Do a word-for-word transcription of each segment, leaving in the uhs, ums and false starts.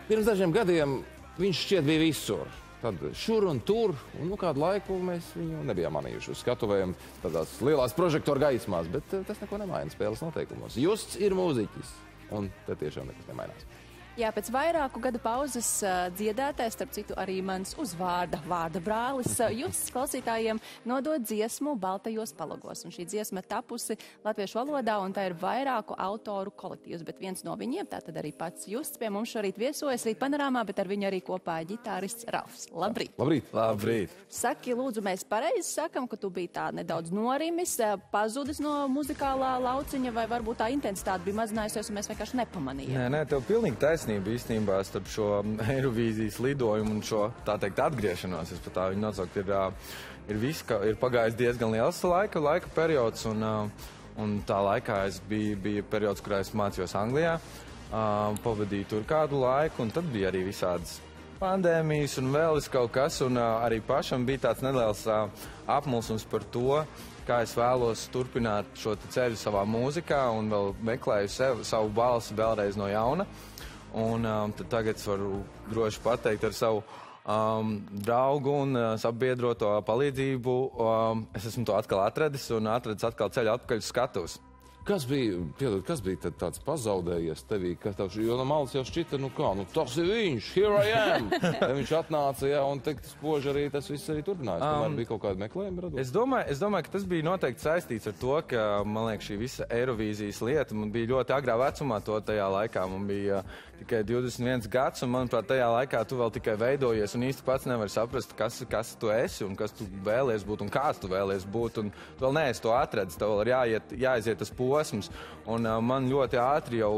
Pirms dažiem gadiem viņš šķiet bija visur. Tad šur un tur, un nu kādu laiku mēs viņu nebijām manījuši uz skatuvēm tādās lielās prožektoru gaismās, bet tas neko nemaina spēles noteikumos. Justs ir mūziķis, un te tiešām nekas nemainās. Jā, pēc vairāku gadu pauzes uh, dziedātājs, starp citu arī mans uzvārda vārda brālis, uh, Justs klausītājiem nodod dziesmu Baltajos palagos. Un šī dziesma tapusi latviešu valodā, un tā ir vairāku autoru kolektīvs, bet viens no viņiem, tātad arī pats Justs, pie mums šorīt viesojas Rīt panorāmā, bet ar viņu arī kopā ģitārists Ralfs. Labrīt! Labrīt! Labrīt! Saki, lūdzu, mēs pareizi sakam, ka tu biji tā nedaudz norimis, uh, pazudis no muzikālā lauciņa, vai varbūt tā intensitāte bija mazinājusies, un mēs vienkārši nepamanījām? Nē, nē, tev pilnīgi taisnība. Īstenībā starp šo Eirovīzijas lidojumu un šo, tā teikt, atgriešanos, es pat tā viņu nosaukt, ir, ir viss, ka ir pagājis diezgan liels laika, laika periods, un, un tā laikā es biju, bija periods, kurā es mācījos Anglijā, pavadīju tur kādu laiku, un tad bija arī visādas pandēmijas un vēl es kaut kas, un arī pašam bija tāds neliels apmulsums par to, kā es vēlos turpināt šo ceļu savā mūzikā, un vēl meklēju sev, savu balsi vēlreiz no jauna. Un um, tad tagad es varu droši pateikt ar savu um, draugu un uh, sabiedroto palīdzību. Um, es esmu to atkal atradis un atradis atkal ceļu atpakaļ uz skatuves. Kas bija, piedod, kas bija tad tāds pazaudējies tevī, kas tev, jo no malas jau šķita, nu kā, nu tas ir viņš, here I am. Viņš atnāca, jā, un teikt, spoži arī tas viss arī turpinājās. Tomēr um, bija kaut kāda meklējuma radot. Es domāju, es domāju, ka tas bija noteikti saistīts ar to, ka, man liekas, šī visa Eirovīzijas lieta, man bija ļoti agrā vecumā to tajā laikā. Man bija uh, tikai divdesmit viens gads, un manuprāt, tajā laikā tu vēl tikai veidojies, un īsti pats nevar saprast, kas, kas tu esi, un kas tu vēlies būt, un kāds tu vēlies būt, un tu vēl neesi to atradis, tev vēl ir jāiet, jāiziet tas posms, un uh, man ļoti ātri jau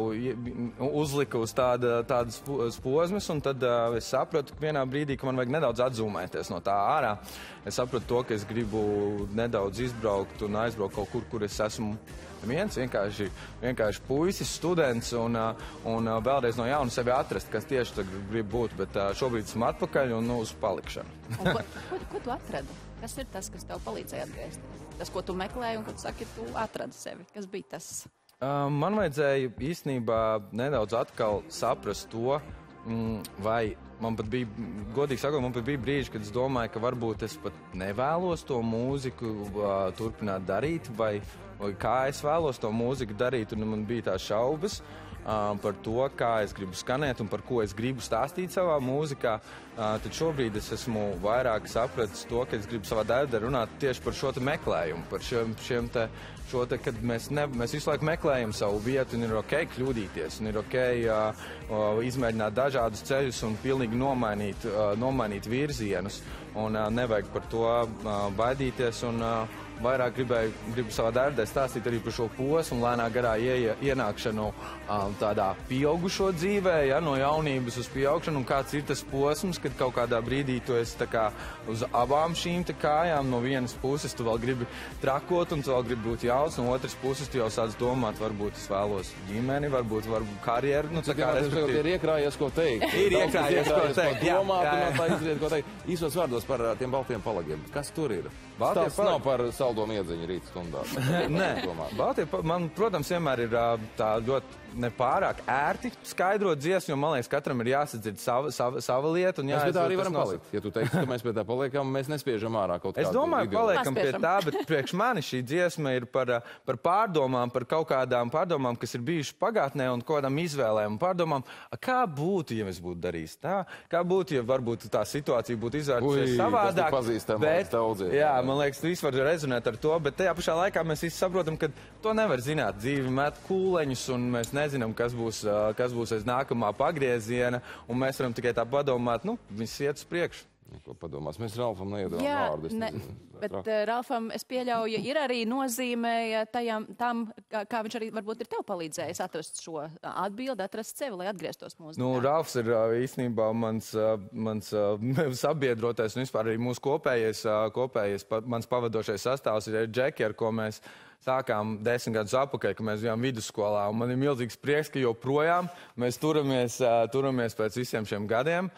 uzlika uz tāda, tādas posmas, un tad uh, es sapratu, ka vienā brīdī, ka man vajag nedaudz atzūmēties no tā ārā. Es sapratu to, ka es gribu nedaudz izbraukt un aizbraukt kaut kur, kur es esmu viens, vienkārši, vienkārši puisis, students, un, un vēlreiz no jauna sevi atrast, kas tieši tagad grib būt, bet šobrīd esmu atpakaļ un nu, uz palikšanu. Un ko, ko, ko tu atradi? Kas ir tas, kas tev palīdzēja atgriezties? Tas, ko tu meklēji un ko tu saki, tu atradi sevi. Kas bija tas? Uh, man vajadzēja īstenībā nedaudz atkal saprast to, mm, vai man pat bija, godīgi sakot, man pat bija brīži, kad es domāju, ka varbūt es pat nevēlos to mūziku uh, turpināt darīt, vai, vai kā es vēlos to mūziku darīt, un man bija tās šaubas uh, par to, kā es gribu skanēt un par ko es gribu stāstīt savā mūzikā. Uh, tad šobrīd es esmu vairāk sapratis to, ka es gribu savā darbā runāt tieši par šo te meklējumu, par šiem, šiem te Šo te, kad mēs, ne, mēs visu laiku meklējam savu vietu, un ir ok kļūdīties, un ir ok uh, uh, izmēģināt dažādus ceļus un pilnīgi nomainīt, uh, nomainīt virzienus, un uh, nevajag par to uh, baidīties, un uh, vairāk gribēju, gribu savā darbā stāstīt arī par šo posmu, lēnā garā ie, ienākšanu um, tādā pieaugušo dzīvē, ja, no jaunības uz pieaugšanu, un kāds ir tas posms, kad kaut kādā brīdī tu esi tā kā uz abām šīm te kājām, no vienas puses tu vēl gribi trakot, un tu vēl gribi būt jauns, no otras puses tu jau sāc domāt, varbūt es vēlos ģimeni, varbūt, varbūt karjeru, nu tā kā respektīvi. Ir iekrājies, ko teikt. Ir iekrājies, ko teikt, jā, domāt, jā, jā. un tā izriet, ko teikt. Īsos vārdos par tiem baltiem palagiem. Kas tur ir? Baltie Tas nav par saldo miedziņu rīt stundā. Nē, baltie, man, protams, vienmēr ir tā ļoti nepārāk ērti skaidrot dziesmu, jo, man liekas, katram ir jāsadzird sava, sava, sava lieta. Un mēs pie tā arī varam palikt. Ja tu teiksi, ka mēs pie tā paliekam, mēs nespiežam ārā kaut kādu. Es domāju, ideju. paliekam pie tā, bet priekš mani šī dziesma ir par, par pārdomām, par kaut kādām pārdomām, kas ir bijušas pagātnē un kādām izvēlēm un pārdomām. Kā būtu, ja mēs būtu darījis tā? Kā būtu, ja varbūt tā situācija būtu izvērtusies savādāk? Bet, daudzie, jā, man liekas, tu viss var rezonēt ar to, bet tajā pašā laikā mēs visi saprotam, ka to nevar zināt. Dzīvi met kūleņus un mēs nezinām, kas būs, kas būs aiz nākamā pagrieziena, un mēs varam tikai tā padomāt, nu, viss iet uz priekšu. Ko padomās? Mēs Ralfam neiedavām Jā, vārdu. Ne, bet uh, Ralfam, es pieļauju, ir arī nozīme tajam, tam, kā, kā viņš arī varbūt ir tev palīdzējis atrast šo atbildi, atrast sevi, lai atgrieztos mūzikā. Nu, Ralfs ir īstenībā mans, mans sabiedrotais un vispār arī mūsu kopējais, kopējais mans pavadošais sastāvs ir Džeki, ar ko mēs sākām desmit gadus atpakaļ, ka mēs bijām vidusskolā, un man ir milzīgs prieks, ka joprojām mēs turamies, turamies pēc visiem šiem gadiem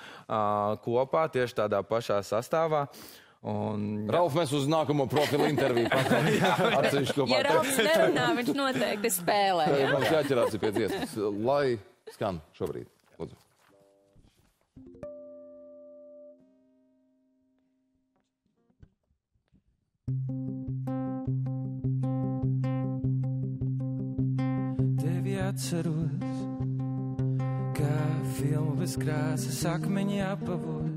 kopā, tieši tādā pašā sastāvā. Un... Ralf, mēs uz nākamo profilu interviju atsevišķi kopā. Ja Ralfs nerunā, viņš noteikti spēlē. Ja? Mums jāķerās pie dziesmas, lai skan šobrīd. Lūdzu. atceros, kā filmu bez krāsas akmeņi apavos.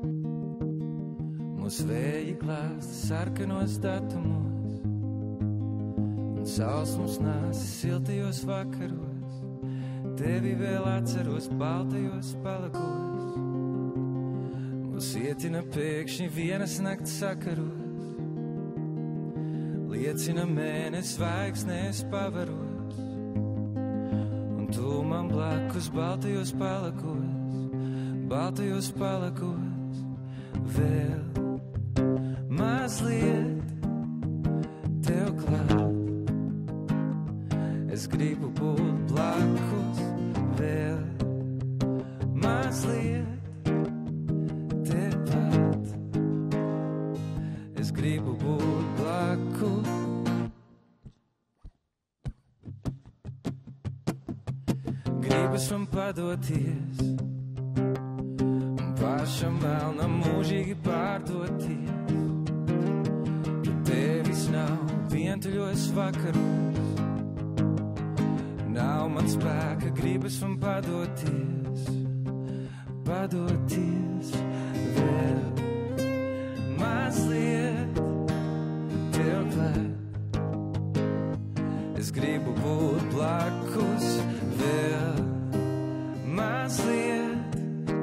Mūs vēji klāsta sarkanos datumos, un saules mums nāsa siltajos vakaros. Tevi vēl atceros baltajos palakos. Mūs ietina pēkšņi vienas nakts sakaros, liecina mēnes zvaigznēs pavaros, un tu man blakus baltajos palakos, baltajos palakos vēl. Mazliet tev klāt, es gribu būt blakus vēl. Mazliet tepat, es gribu būt blakus. Gribas man padoties, un pašam melnam mūžīgi pārdoties. Tevis nav vientuļos vakaros, nav man spēka, gribas man padoties, padoties vēl. Mazliet tev klāt, es gribu būt blakus vēl. Mazliet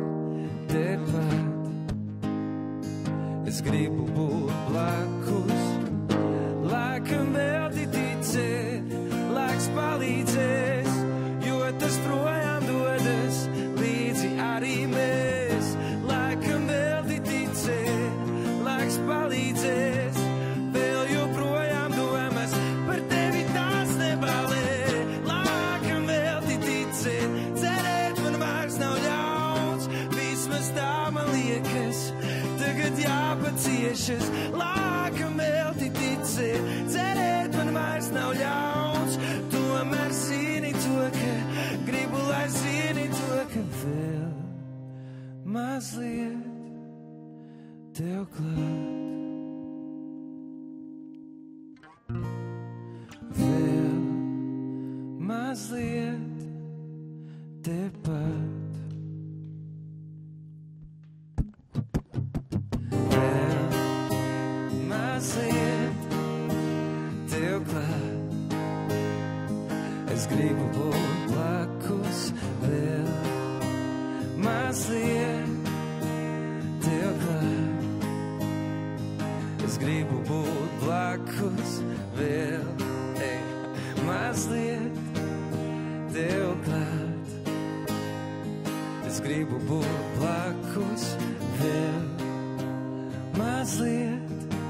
tepat, es gribu būt blakus. Laikam vēl ticēt, laiks palīdzēs, jo tas projām dodas līdzi arī mēs. Laikam vēl ticēt, laiks palīdzēs, vēl joprojām domas par tevi tās nebalē. Laikam vēl ticēt, cerēt man vairs nav ļauns, vismaz tā man liekas, tagad jāpaciešas. Laikam vēl ticēt, cerēt man vairs nav ļauns, tomēr zini to, ka gribu, lai zini to, ka vēl mazliet tev klāt. Vēl mazliet tepat. Mazliet tev klāt, es gribu būt blakus vēl. Mazliet tev klāt, es gribu būt blakus vēl. Ei, mazliet tev klāt, es gribu būt blakus vēl. Mazliet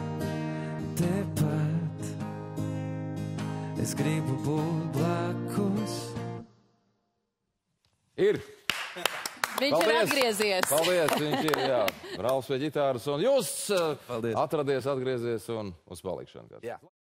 tepat, es gribu būt blakus. Ir! Viņš Paldies. Ir atgriezies. Paldies, viņš ir, jā. Ralfs pie ģitāras, un jūs uh, Paldies. atradies, atgriezies un uz palikšanu. Jā.